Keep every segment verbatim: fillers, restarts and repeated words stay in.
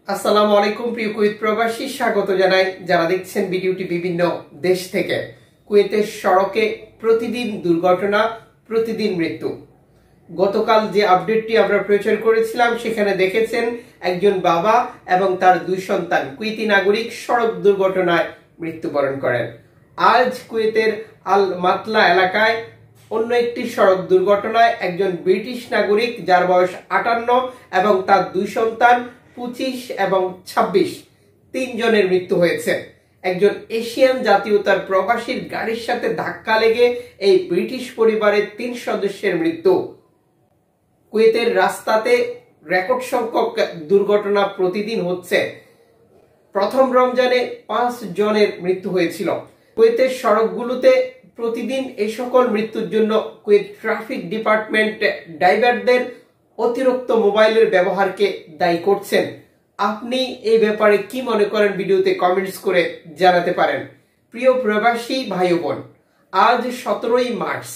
আসসালামু আলাইকুম প্রিয় কুয়েত প্রবাসী, স্বাগত জানাই যারা দেখছেন ভিডিওটি বিভিন্ন দেশ থেকে। কুয়েতের সড়কে প্রতিদিন দুর্ঘটনা, প্রতিদিন মৃত্যু। গতকাল যে আপডেটটি আমরা প্রচার করেছিলাম সেখানে দেখেছেন একজন বাবা এবং তার দুই সন্তান কুয়েতি নাগরিক সড়ক দুর্ঘটনায় মৃত্যুবরণ করেন। আজ কুয়েতের আল মাতলা এলাকায় অন্য একটি সড়ক দুর্ঘটনায় একজন ব্রিটিশ নাগরিক যার বয়স আটান্ন এবং তার দুই সন্তান পঁচিশ এবং ছাব্বিশ, তিনজনের মৃত্যু হয়েছে। একজন এশিয়ান জাতীয়তার প্রবাসীর গাড়ির সাথে ধাক্কা লেগে এই ব্রিটিশ পরিবারের তিন সদস্যের মৃত্যু। কুয়েতের রাস্তাতে রেকর্ড সংখ্যক দুর্ঘটনা প্রতিদিন হচ্ছে। প্রথম রমজানে পাঁচ জনের মৃত্যু হয়েছিল। কুয়েতের সড়কগুলোতে প্রতিদিন এই সকল মৃত্যুর জন্য কুয়েত ট্রাফিক ডিপার্টমেন্ট ড্রাইভারদের অতিরিক্ত মোবাইলের ব্যবহারকে দায়ী করছেন। আপনি এই ব্যাপারে কি মনে করেন ভিডিওতে কমেন্টস করে জানাতে পারেন। প্রিয় প্রবাসী ভাই বোন, আজ সতেরোই মার্চ,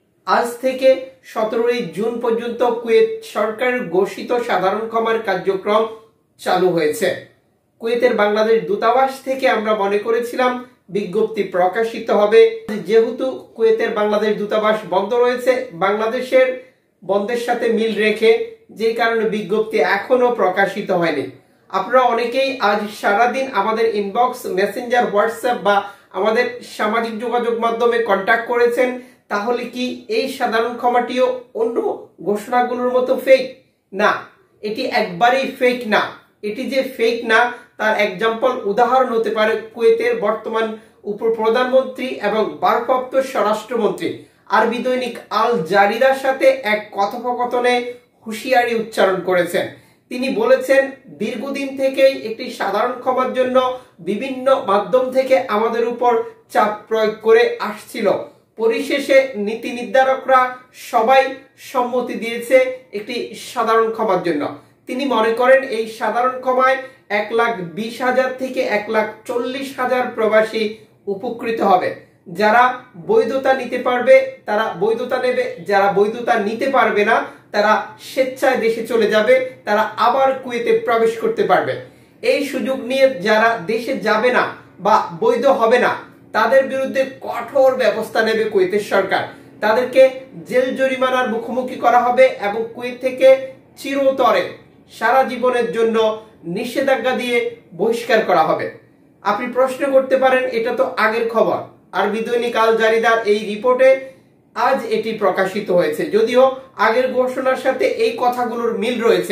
আজ থেকে সতেরোই জুন পর্যন্ত কুয়েত সরকারের ঘোষিত সাধারণ ক্ষমার কার্যক্রম চালু হয়েছে। কুয়েতের বাংলাদেশ দূতাবাস থেকে আমরা মনে করেছিলাম বিজ্ঞপ্তি প্রকাশিত হবে, যেহেতু কুয়েতের বাংলাদেশ দূতাবাস বন্ধ রয়েছে, বাংলাদেশের বন্ধের সাথে মিল রেখে যে কারণে বিজ্ঞপ্তি এখনো প্রকাশিত হয়নি। আপনারা অনেকেই আজ সারাদিন আমাদের ইনবক্স, মেসেঞ্জার, হোয়াটসঅ্যাপ বা আমাদের সামাজিক যোগাযোগ মাধ্যমে কন্ট্যাক্ট করেছেন। তাহলে কি এই সাধারণ ক্ষমাটিও অন্য ঘোষণাগুলোর মতো ফেক? না, এটি একবারেই ফেক না। এটি যে ফেক না তার এক্সাম্পল, উদাহরণ হতে পারে কুয়েতের বর্তমান উপপ্রধানমন্ত্রী এবং ভারপ্রাপ্ত স্বরাষ্ট্রমন্ত্রী আরবি দৈনিক আল জারিদার সাথে এক কথোপকথনে হুঁশিয়ারি উচ্চারণ করেছেন। তিনি বলেছেন, দীর্ঘদিন থেকেই একটি সাধারণ ক্ষমার জন্য বিভিন্ন মাধ্যম থেকে আমাদের উপর চাপ প্রয়োগ করে আসছিল। পরিশেষে নীতি নির্ধারকরা সবাই সম্মতি দিয়েছে একটি সাধারণ ক্ষমার জন্য। তিনি মনে করেন এই সাধারণ ক্ষমায় এক লাখ বিশ হাজার থেকে এক লাখ চল্লিশ হাজার প্রবাসী উপকৃত হবে। যারা বৈধতা নিতে পারবে তারা বৈধতা নেবে, যারা বৈধতা নিতে পারবে না তারা স্বেচ্ছায় দেশে চলে যাবে, তারা আবার কুয়েতে প্রবেশ করতে পারবে। এই সুযোগ নিয়ে যারা দেশে যাবে না বা বৈধ হবে না তাদের বিরুদ্ধে কঠোর ব্যবস্থা নেবে কুয়েতের সরকার। তাদেরকে জেল জরিমানার মুখোমুখি করা হবে এবং কুয়েত থেকে চিরতরে সারা জীবনের জন্য নিষেধাজ্ঞা দিয়ে বহিষ্কার করা হবে। আপনি প্রশ্ন করতে পারেন, এটা তো আগের খবর। আরবি দৈনিক আল জারিদার এই রিপোর্টে আজ এটি প্রকাশিত হয়েছে, যদিও আগের ঘোষণার সাথে এই কথাগুলোর মিল রয়েছে।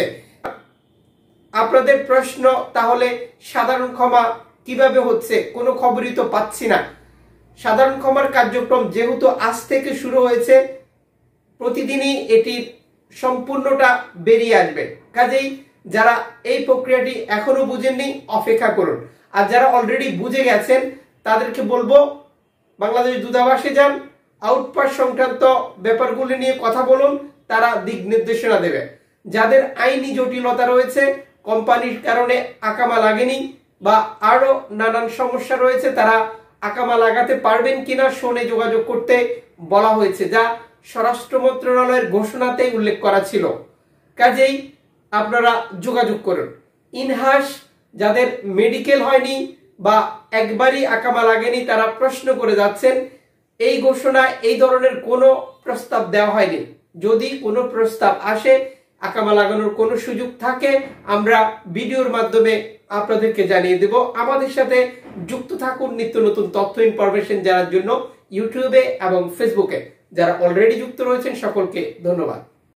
আপনাদের প্রশ্ন, তাহলে সাধারণ ক্ষমা কিভাবে হচ্ছে? কোনো খবরই তো পাচ্ছি না। সাধারণ ক্ষমার কার্যক্রম যেহেতু আজ থেকে শুরু হয়েছে, প্রতিদিনই এটির সম্পূর্ণটা বেরিয়ে আসবে। কাজেই যারা এই প্রক্রিয়াটি এখনো বুঝেননি অপেক্ষা করুন, আর যারা অলরেডি বুঝে গেছেন তাদেরকে বলবো বাংলাদেশ দূতাবাসে যান, আউটপাস সংক্রান্ত ব্যাপারগুলি নিয়ে কথা বলুন, তারা দিক নির্দেশনা দেবে। যাদের আইনি জটিলতা রয়েছে, কোম্পানির কারণে আকামা লাগেনি বা আরো নানান সমস্যা রয়েছে, তারা আকামা লাগাতে পারবেন কিনা শোনে যোগাযোগ করতে বলা হয়েছে, যা স্বরাষ্ট্র মন্ত্রণালয়ের ঘোষণাতেই উল্লেখ করা ছিল। কাজেই আপনারা যোগাযোগ করুন। ইনহাস যাদের মেডিকেল হয়নি বা একবারই আকামা লাগেনি তারা প্রশ্ন করে যাচ্ছেন, এই ঘোষণায় এই ধরনের কোনো প্রস্তাব দেওয়া হয়নি। যদি কোনো প্রস্তাব আসে, আকামা লাগানোর কোনো সুযোগ থাকে, আমরা ভিডিওর মাধ্যমে আপনাদেরকে জানিয়ে দেব। আমাদের সাথে যুক্ত থাকুন নিত্য নতুন তথ্য ইনফরমেশন জানার জন্য ইউটিউবে এবং ফেসবুকে। যারা অলরেডি যুক্ত রয়েছেন সকলকে ধন্যবাদ।